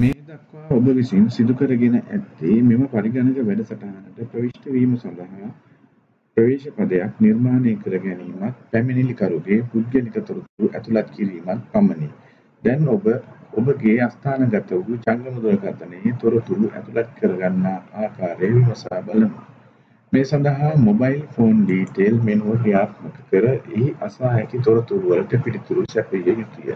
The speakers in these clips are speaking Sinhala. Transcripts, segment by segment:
මේ දක්වා ඔබ විසින් සිදු කරගෙන ඇත්තේ මෙම පරිගණක වැඩසටහනට ප්‍රවිෂ්ඨ වීම සඳහා ප්‍රවේශ පදයක් නිර්මාණය කර ගැනීමත් පැමිණිලිකරුගේ පුද්ගලික තොරතුරු ඇතුළත් කිරීමත් පමණි. දැන් ඔබ ඔබගේ අස්ථානගත වූ ජංගම දුරකථනයේ තොරතුරු ඇතුළත් කරගන්නා ආකාරය විමසා බලමු. මේ සඳහා මොබයිල් ෆෝන් ඩීටේල් මෙනුව ක්‍රියාත්මක කර එහි අසා ඇති තොරතුරු වලට පිළිතුරු සැපිය යුතුය.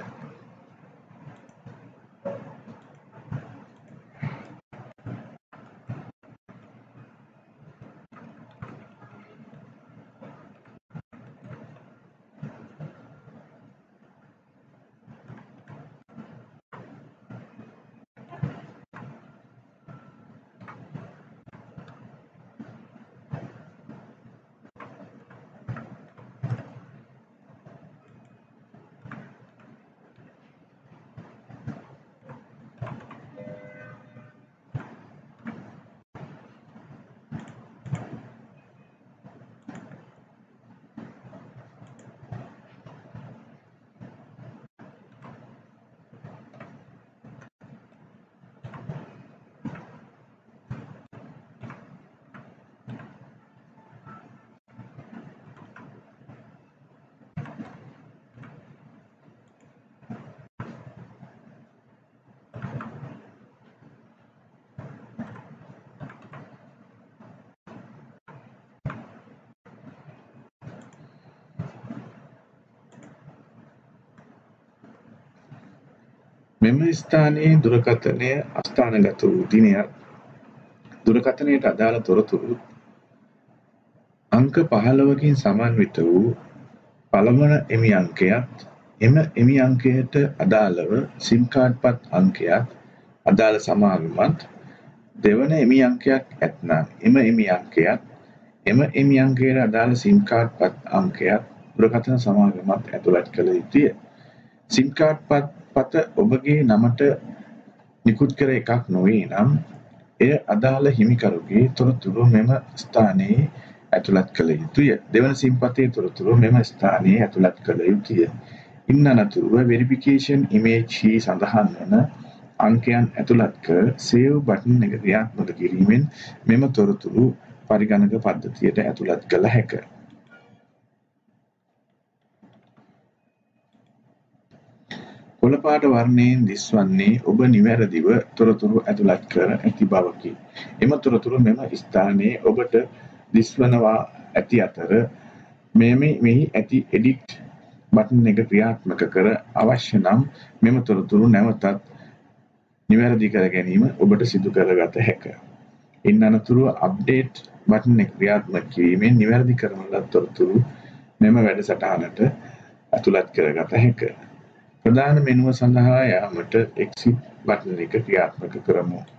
මෙම ස්ථානයේ දුරකථනය අස්ථානගත වූ දිනයත් දුරකථනයට අදාළ තොරතුරු අංක 15කින් සමන්විත වූ පළවන එමි අංකයත් එම එමි අංකයට අදාළව සිම් කාඩ් පත් අංකයත් අදාළ සමාගමත් දෙවන එමි අංකයක් ඇත්නම් එම එමි අංකයත් එම එමි අංකයට අදාළ සිම් කාඩ් පත් අංකයත් දුරකථන සමාගමත් ඇතුළත් කළ යුතුය. සිම් කාඩ් පත ඔබගේ නමට නිකුත් කර එකක් නොවේ නම් එය අදාළ හිමිකරුගේ තොරතුරු මෙම ස්ථානයේ ඇතුළත් කළ යුතුය. දෙවන සිම් පතේ තොරතුරු මෙම ස්ථානයේ ඇතුළත් කළ යුතුය. ඉන් අනතුරුව වෙරිෆිකේෂන් ඉමේජ් හි සඳහන් වන අංකයන් ඇතුළත් කර සේව් බටන් එක ක්‍රියාත්මක කිරීමෙන් මෙම තොරතුරු පරිගණක පද්ධතියට ඇතුළත් කළ හැකිය. කොළ පාට වර්ණයෙන් දිස්වන්නේ ඔබ නිවැරදිව තොරතුරු ඇතුළත් කර ඇති බවකි. එම තොරතුරු මෙම ස්ථානයේ ඔබට දිස්වනවා ඇති අතර මෙහි ඇති එඩිට් බටන් එක ක්‍රියාත්මක කර අවශ්‍ය නම් මෙම තොරතුරු නැවතත් නිවැරදි කර ගැනීම ඔබට සිදු කරගත හැකිය. ඉන් අනතුරුව අප්ඩේට් බටන් එක ක්‍රියාත්මක කිරීමෙන් නිවැරදි කරන ලද තොරතුරු මෙම වැඩසටහනට ඇතුළත් කරගත හැකිය. ප්‍රධාන මෙනුව සඳහා යාමට එක්සිට් බටන් එක ක්‍රියාත්මක කරමු.